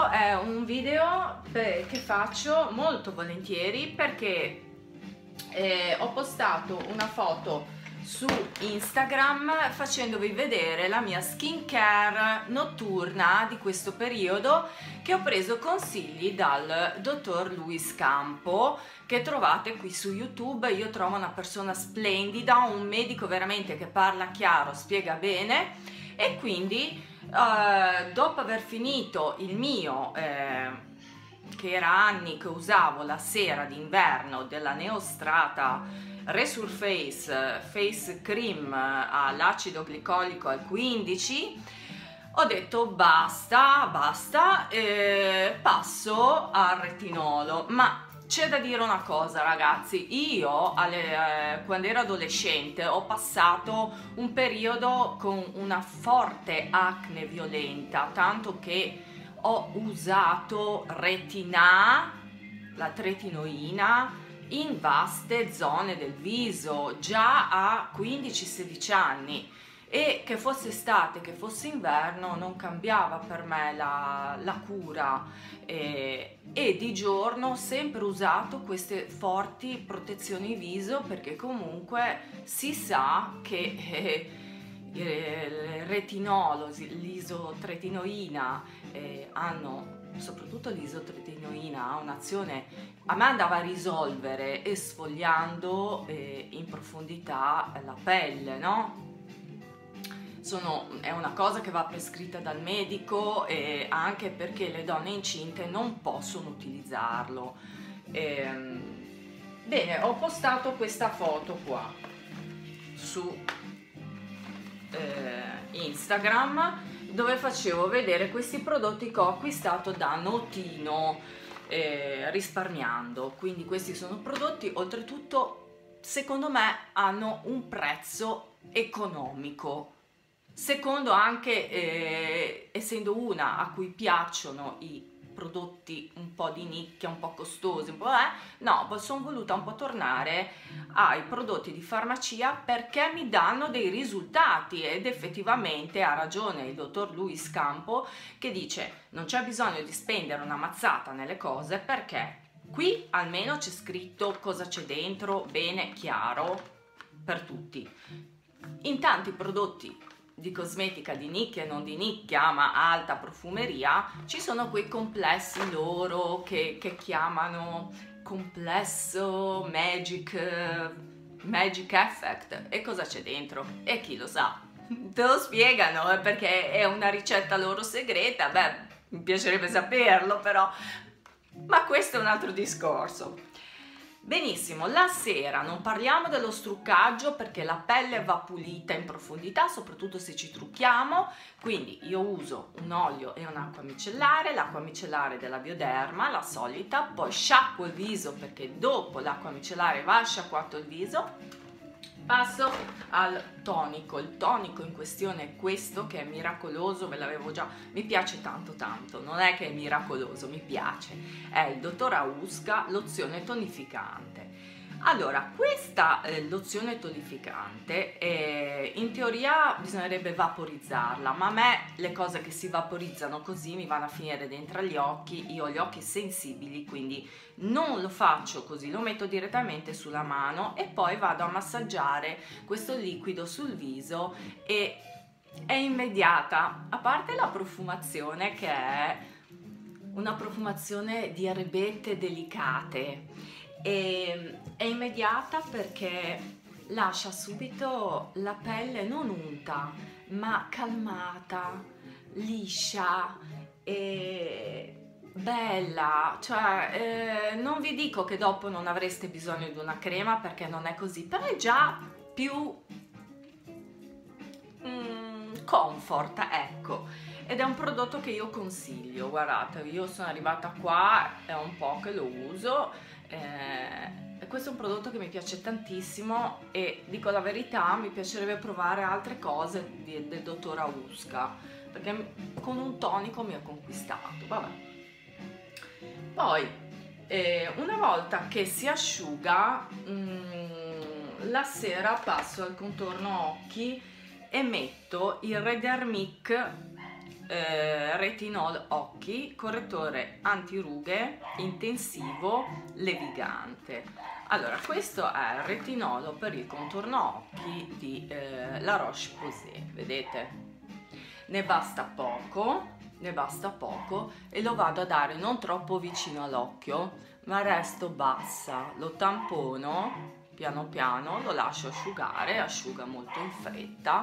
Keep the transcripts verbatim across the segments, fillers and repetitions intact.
è un video che faccio molto volentieri perché eh, ho postato una foto su Instagram facendovi vedere la mia skincare notturna di questo periodo, che ho preso consigli dal dottor Luis Campo, che trovate qui su YouTube. Io trovo una persona splendida, un medico veramente che parla chiaro, spiega bene, e quindi eh, dopo aver finito il mio eh, che era anni che usavo la sera d'inverno della Neostrata Resurface Face Cream all'acido glicolico al quindici, ho detto basta, basta, eh, passo al retinolo. Ma c'è da dire una cosa, ragazzi, io alle, eh, quando ero adolescente ho passato un periodo con una forte acne violenta, tanto che ho usato retina, la tretinoina, in vaste zone del viso già a quindici sedici anni, e che fosse estate che fosse inverno non cambiava per me la, la cura, e, e di giorno ho sempre usato queste forti protezioni viso, perché comunque si sa che eh, il retinolo, l'isotretinoina eh, hanno, soprattutto l'isotretinoina, ha un'azione, a me andava a risolvere esfoliando eh, in profondità la pelle, no? Sono, è una cosa che va prescritta dal medico, eh, anche perché le donne incinte non possono utilizzarlo. Eh, bene, ho postato questa foto qua su eh, Instagram, dove facevo vedere questi prodotti che ho acquistato da Notino eh, risparmiando. Quindi questi sono prodotti, oltretutto secondo me hanno un prezzo economico, secondo anche eh, essendo una a cui piacciono i prodotti un po' di nicchia, un po' costosi, un po' eh, no, sono voluta un po' tornare ai prodotti di farmacia perché mi danno dei risultati, ed effettivamente ha ragione il dottor Luis Campo, che dice non c'è bisogno di spendere una mazzata nelle cose, perché qui almeno c'è scritto cosa c'è dentro, bene chiaro per tutti. In tanti prodotti di cosmetica di nicchia e non di nicchia, ma alta profumeria, ci sono quei complessi loro che, che chiamano complesso magic, magic effect. E cosa c'è dentro? E chi lo sa? Te lo spiegano, eh, perché è una ricetta loro segreta. Beh, mi piacerebbe saperlo, però, ma questo è un altro discorso. Benissimo, la sera non parliamo dello struccaggio, perché la pelle va pulita in profondità, soprattutto se ci trucchiamo. Quindi io uso un olio e un'acqua micellare, l'acqua micellare della Bioderma, la solita, poi sciacquo il viso, perché dopo l'acqua micellare va sciacquato il viso. Passo al tonico. Il tonico in questione è questo, che è miracoloso, ve l'avevo già, mi piace tanto tanto, non è che è miracoloso, mi piace, è il dottor Aouska lozione tonificante. Allora, questa eh, lozione tonificante eh, in teoria bisognerebbe vaporizzarla, ma a me le cose che si vaporizzano così mi vanno a finire dentro agli occhi. Io ho gli occhi sensibili, quindi non lo faccio così, lo metto direttamente sulla mano e poi vado a massaggiare questo liquido sul viso, e è immediata, a parte la profumazione che è una profumazione di erbette delicate. E è immediata perché lascia subito la pelle non unta, ma calmata, liscia e bella. Cioè, eh, non vi dico che dopo non avreste bisogno di una crema, perché non è così, però è già più mm, comfort, ecco. Ed è un prodotto che io consiglio. Guardate, io sono arrivata qua, è un po' che lo uso. Eh, questo è un prodotto che mi piace tantissimo, e dico la verità, mi piacerebbe provare altre cose di, del dottor Aouska, perché con un tonico mi ha conquistato. Vabbè. Poi eh, una volta che si asciuga, mh, la sera passo al contorno occhi e metto il Redermic eh, retinol occhi, correttore antirughe intensivo levigante. Allora, questo è il retinolo per il contorno occhi di eh, La Roche-Posay, vedete? Ne basta poco, ne basta poco e lo vado a dare non troppo vicino all'occhio, ma resto bassa, lo tampono piano piano, lo lascio asciugare, asciuga molto in fretta.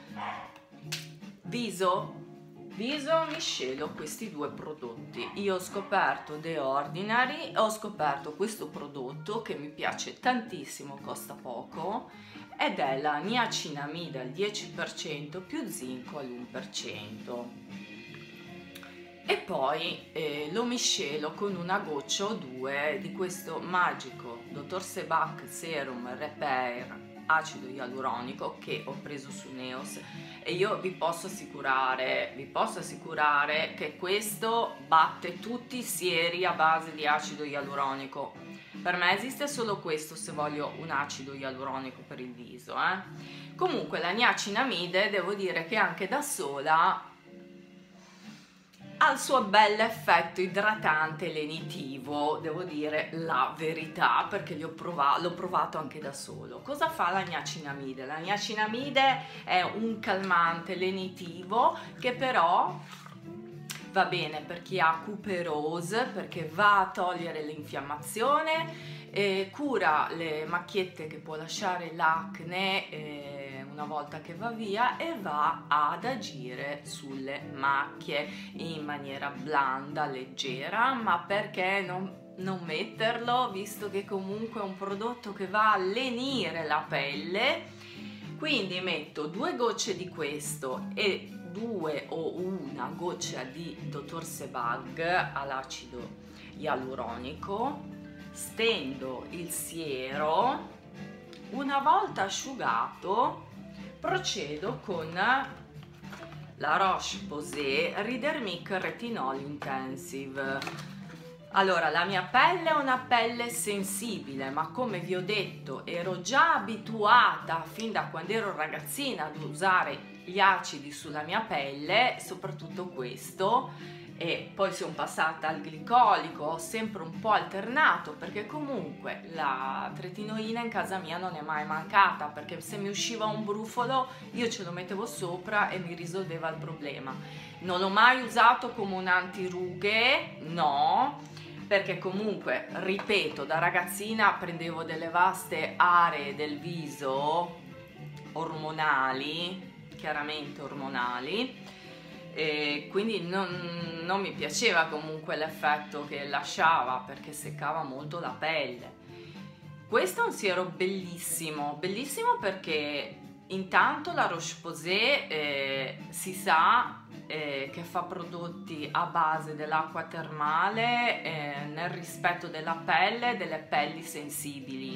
Viso, viso miscelo questi due prodotti. Io ho scoperto The Ordinary, ho scoperto questo prodotto che mi piace tantissimo, costa poco, ed è la niacinamide al dieci per cento più zinco all'uno per cento. E poi eh, lo miscelo con una goccia o due di questo magico dottor Sebag Serum Repair acido ialuronico che ho preso su Neos, e io vi posso assicurare, vi posso assicurare che questo batte tutti i sieri a base di acido ialuronico. Per me esiste solo questo se voglio un acido ialuronico per il viso, eh. Comunque la niacinamide devo dire che anche da sola ha il suo bel effetto idratante e lenitivo, devo dire la verità, perché l'ho provato, provato anche da solo. Cosa fa la niacinamide? La niacinamide è un calmante lenitivo che però va bene per chi ha cuperose, perché va a togliere l'infiammazione, eh, cura le macchiette che può lasciare l'acne eh, una volta che va via, e va ad agire sulle macchie in maniera blanda, leggera. Ma perché non, non metterlo, visto che comunque è un prodotto che va a lenire la pelle? Quindi metto due gocce di questo e due o una goccia di dottor Sebag all'acido ialuronico, stendo il siero, una volta asciugato procedo con La Roche-Posay Ridermic Retinol Intensive. Allora, la mia pelle è una pelle sensibile, ma come vi ho detto ero già abituata fin da quando ero ragazzina ad usare gli acidi sulla mia pelle, soprattutto questo, e poi sono passata al glicolico, ho sempre un po' alternato, perché comunque la tretinoina in casa mia non è mai mancata, perché se mi usciva un brufolo io ce lo mettevo sopra e mi risolveva il problema. Non l'ho mai usato come un antirughe, no, perché comunque, ripeto, da ragazzina prendevo delle vaste aree del viso ormonali, chiaramente ormonali, e quindi non, non mi piaceva comunque l'effetto che lasciava, perché seccava molto la pelle. Questo è un siero bellissimo, bellissimo perché intanto La Roche-Posay eh, si sa eh, che fa prodotti a base dell'acqua termale eh, nel rispetto della pelle e delle pelli sensibili.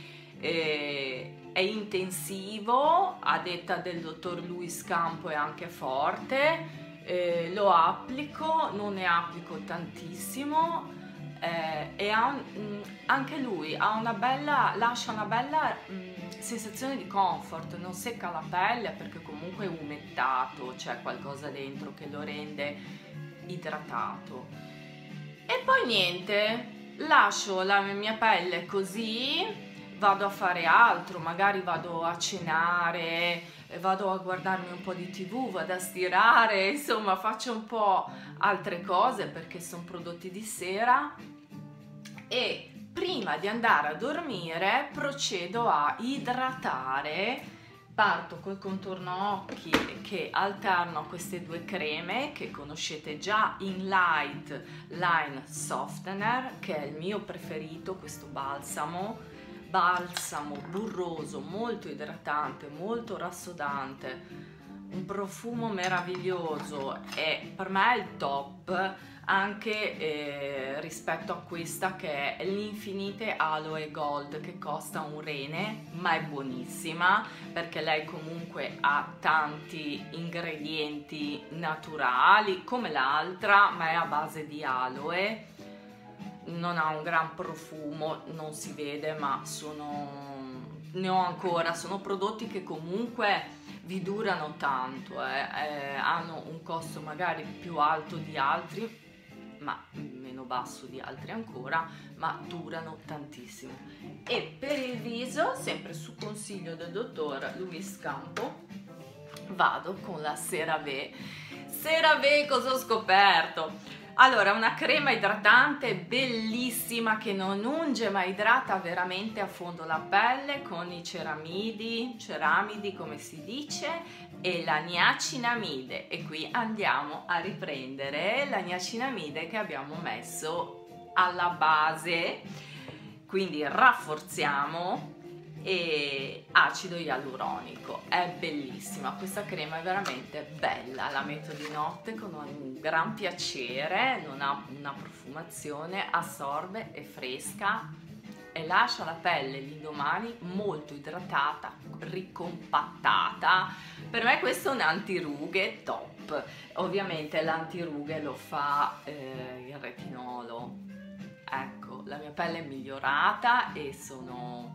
Eh, è intensivo, a detta del dottor Luis Campo è anche forte, eh, lo applico, non ne applico tantissimo, eh, e ha un, anche lui ha una bella, lascia una bella mh, sensazione di comfort, non secca la pelle perché comunque è umettato, c'è qualcosa dentro che lo rende idratato. E poi niente, lascio la mia pelle così, vado a fare altro, magari vado a cenare, vado a guardarmi un po' di tv, vado a stirare, insomma faccio un po' altre cose perché sono prodotti di sera, e prima di andare a dormire procedo a idratare. Parto col contorno occhi che alterno a queste due creme che conoscete già, in Light Line Softener, che è il mio preferito, questo balsamo, balsamo burroso, molto idratante, molto rassodante, un profumo meraviglioso, e per me è il top anche eh, rispetto a questa che è l'Infinite Aloe Gold, che costa un rene ma è buonissima perché lei comunque ha tanti ingredienti naturali come l'altra, ma è a base di aloe, non ha un gran profumo, non si vede, ma sono, ne ho ancora, sono prodotti che comunque vi durano tanto, eh. Eh, hanno un costo magari più alto di altri, ma meno basso di altri ancora, ma durano tantissimo. E per il viso, sempre su consiglio del dottor Luis Campo, vado con la CeraVe. CeraVe, cosa ho scoperto? Allora, una crema idratante bellissima che non unge ma idrata veramente a fondo la pelle con i ceramidi, ceramidi come si dice, e la niacinamide. E qui andiamo a riprendere la niacinamide che abbiamo messo alla base, quindi rafforziamo. E acido ialuronico, è bellissima questa crema, è veramente bella, la metto di notte con un gran piacere, non ha una profumazione, assorbe, è fresca e lascia la pelle l'indomani molto idratata, ricompattata. Per me questo è un antirughe top. Ovviamente l'antirughe lo fa eh, il retinolo. Ecco, la mia pelle è migliorata e sono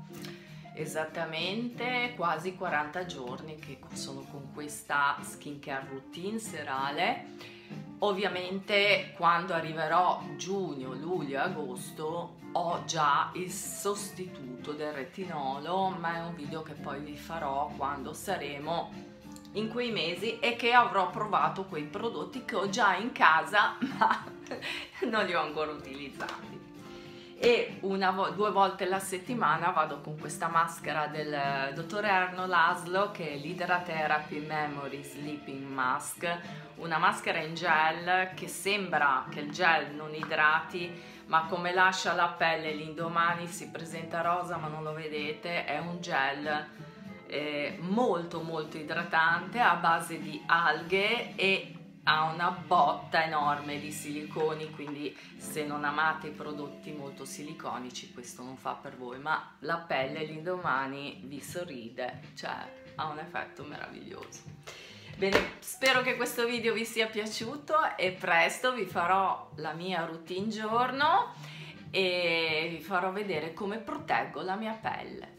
esattamente quasi quaranta giorni che sono con questa skincare routine serale. Ovviamente quando arriverò giugno, luglio e agosto ho già il sostituto del retinolo, ma è un video che poi vi farò quando saremo in quei mesi e che avrò provato quei prodotti che ho già in casa ma non li ho ancora utilizzati. E una vo due volte alla settimana vado con questa maschera del dottor Erno Laszlo, che è l'Hydra Therapy Memory Sleeping Mask, una maschera in gel che sembra che il gel non idrati, ma come lascia la pelle l'indomani si presenta rosa, ma non lo vedete, è un gel eh, molto molto idratante a base di alghe e ha una botta enorme di siliconi, quindi se non amate i prodotti molto siliconici questo non fa per voi, ma la pelle l'indomani vi sorride, cioè ha un effetto meraviglioso. Bene, spero che questo video vi sia piaciuto e presto vi farò la mia routine giorno e vi farò vedere come proteggo la mia pelle.